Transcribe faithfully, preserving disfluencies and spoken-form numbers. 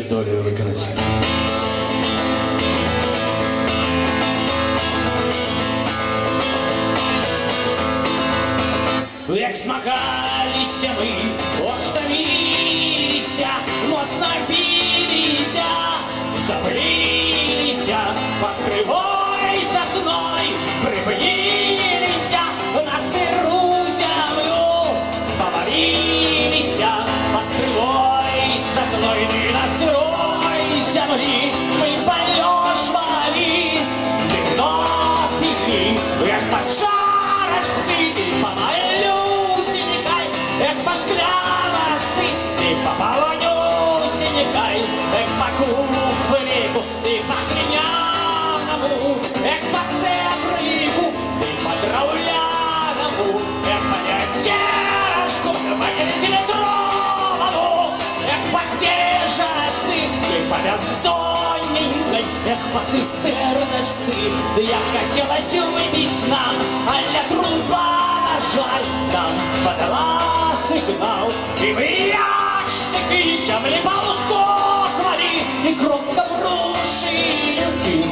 долю виконати. Як змагалися ми, оштамілися, моцно билися, заплилися под кривой сосной, припнилися на сыру землю, повалилися под кривой сосной, и на сырой земли мы полежвали, дымно пили, як поджарочцы, ты помолюсь, эх, по шкляночке, ты по полоню синякай, эх, по куфрику, ты по глиняному, эх, по цеплику, ты по дровляному, эх, по нятяжку, по тридцатилитровому, эх, по тяжести, ты по бездонненькой, эх, по цистерночке, да я хотелось выпить нам, а-ля труба, жаль, нам подала сигнал, и мы ящики земли по ускоквали, и кругом рушили